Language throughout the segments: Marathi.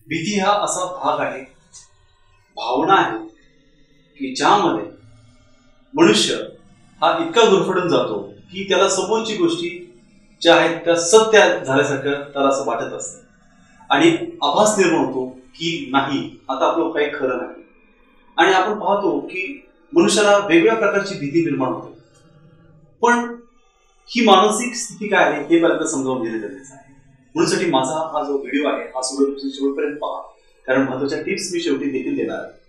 भीती हा असा भाग आहे, भावना आहे की ज्यामध्ये मनुष्य हा इतका गुरफटून जातो की त्याला समोरची गोष्टी ज्या आहेत त्या सत्य झाल्यासारखं त्याला असं वाटत असतं आणि आभास निर्माण होतो की नाही, आता आपलं काही खरं नाही. आणि आपण पाहतो की मनुष्याला वेगवेगळ्या प्रकारची भीती निर्माण होते. पण ही मानसिक स्थिती काय आहे हे पर्यंत समजावून घेणे गरजेचं आहे. म्हणून माझा हा जो व्हिडिओ आहे हा शेवटपर्यंत पहा, कारण महत्वाच्या टिप्स मी शेवटी देखील देणार आहे.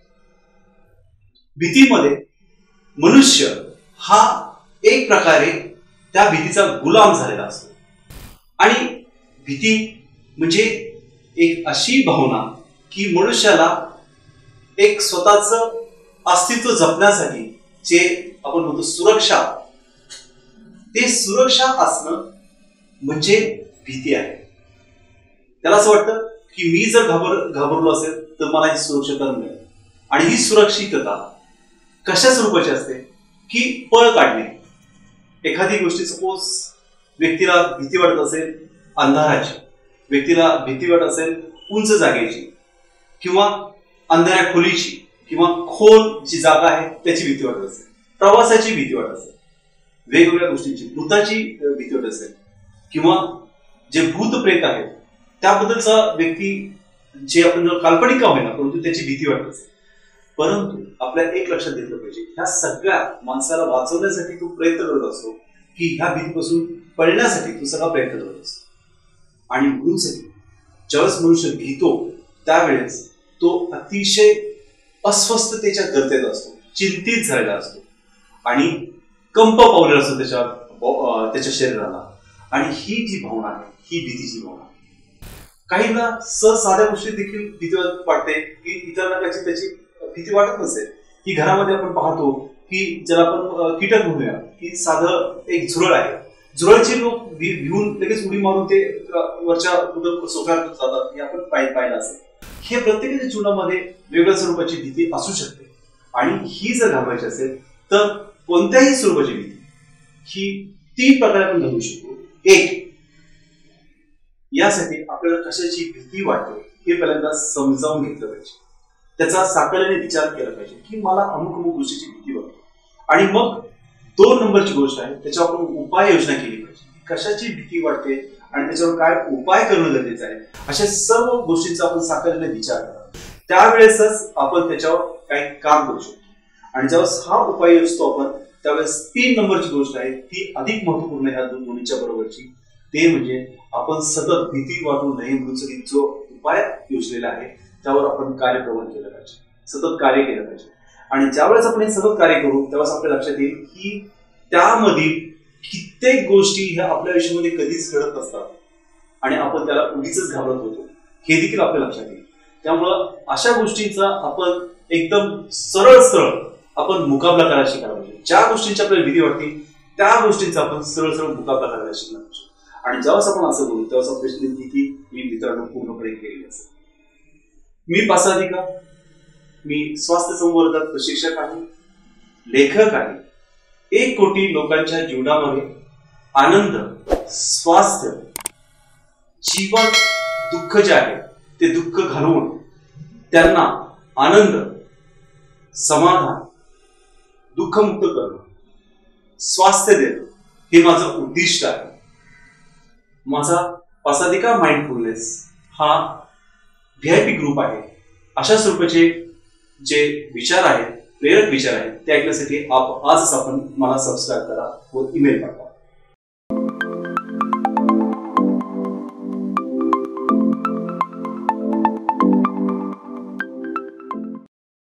भीतीमध्ये मनुष्य हा एक प्रकारे त्या भीतीचा गुलाम झालेला असतो. आणि भीती म्हणजे एक अशी भावना की मनुष्याला एक स्वतःच अस्तित्व जपण्यासाठी जे आपण म्हणतो सुरक्षा, ते सुरक्षा असणं म्हणजे भीती आहे. त्याला असं वाटतं की मी जर घाबरलो असेल तर मला ही सुरक्षितता मिळेल. आणि ही सुरक्षितता कशा स्वरूपाची असते की पळ काढणे. एखादी गोष्टी, सपोज व्यक्तीला भीती वाटत असेल अंधाराची, व्यक्तीला भीती वाटत असेल उंच जागेची किंवा अंधाऱ्या खोलीची किंवा खोल जी जागा आहे त्याची भीती वाटत असेल, प्रवासाची भीती वाटत असेल, वेगवेगळ्या गोष्टींची, भूताची भीती वाटत असेल किंवा जे भूत प्रेत आहेत त्याबद्दलचा व्यक्ती जे आपण काल्पनिक का होईना परंतु त्याची भीती वाटत असेल. परंतु आपल्याला एक लक्षात घेतलं पाहिजे, ह्या सगळ्या माणसाला वाचवण्यासाठी तो प्रयत्न करत असतो की ह्या भीतीपासून पळण्यासाठी तो सगळा प्रयत्न करत असतो. आणि म्हणून ज्यावेळेस मनुष्य भीतो त्यावेळेस तो अतिशय अस्वस्थतेच्या गर्तेत असतो, चिंतित झालेला असतो आणि कंप पावलेला असतो त्याच्या शरीराला. आणि ही जी भावना आहे ही भीतीची भावना. काहींना साध्या गोष्टी देखील भीती वाटते की इतरांना त्याची भीती वाटत नसेल. की घरामध्ये आपण पाहतो की ज्याला आपण कीटक म्हणूया की साधं एक झुरळ आहे, झुरळची लोक भिवून लगेच उडी मारून ते वरच्या सोफ्यावर जातात हे आपण पाहिलं असेल. हे प्रत्येकाच्या जीवनामध्ये वेगळ्या स्वरूपाची भीती असू शकते. आणि ही जर घालवायची असेल तर कोणत्याही स्वरूपाची भीती ही 3 प्रकारे आपण घालवू शकतो. एक, यासाठी आपल्याला कशाची भीती वाटते हे पहिल्यांदा समजावून घेतलं पाहिजे, त्याचा साकल्याने विचार केला पाहिजे की मला अमुक गोष्टीची भीती वाटते. आणि मग 2 नंबरची गोष्ट आहे, त्याच्यावर आपण उपाययोजना केली पाहिजे. कशाची भीती वाटते आणि त्याच्यावर काय उपाय करणं गरजेचं आहे, अशा सर्व गोष्टींचा आपण साकल्याने विचार करा. त्यावेळेसच आपण त्याच्यावर काही काम करू शकतो. आणि ज्यावेळेस हा उपाय असतो आपण, त्यावेळेस 3 नंबरची गोष्ट आहे ती अधिक महत्वपूर्ण आहे ह्या दोन्हीच्या बरोबरची. ते म्हणजे आपण सतत भीती वाटू नये म्हणून जो उपाय योजलेला आहे त्यावर आपण कार्यप्रवण केलं पाहिजे, सतत कार्य केलं पाहिजे. आणि ज्यावेळेस आपण हे सतत कार्य करू त्यावेळेस आपल्या लक्षात येईल की त्यामधील कित्येक गोष्टी ह्या आपल्या आयुष्यामध्ये कधीच घडत नसतात आणि आपण त्याला उगीच घाबरत होतो हे देखील आपल्या लक्षात येईल. त्यामुळं अशा गोष्टींचा आपण एकदम सरळ आपण मुकाबला करायला शिकायला पाहिजे. ज्या गोष्टींची आपल्याला भीती वाटते त्या गोष्टींचा आपण सरळ मुकाबला करायला शिकला पाहिजे. आणि जेव्हाच आपण असं करू तेव्हाच आपली भीती मी मित्रांनो पूर्णपणे केलेली असेल. मी पासाधिका, मी स्वास्थ्य संवर्धक प्रशिक्षक आहे, लेखक आहे. 1 कोटी लोकांच्या जीवनामध्ये आनंद, स्वास्थ्य, जीवन, दुःख जे आहे ते दुःख घालवून त्यांना आनंद, समाधान, दुःखमुक्त करणं, स्वास्थ्य देणं हे माझं उद्दिष्ट आहे. माझा पासाधिका माइंडफुलनेस हा VIP ग्रुप आहे. अशा स्वरूपाचे जे विचार आहेत, प्रेरक विचार आहेत ते ऐकण्यासाठी आजच आपण मला सबस्क्राईब करा व ईमेल पाठवा.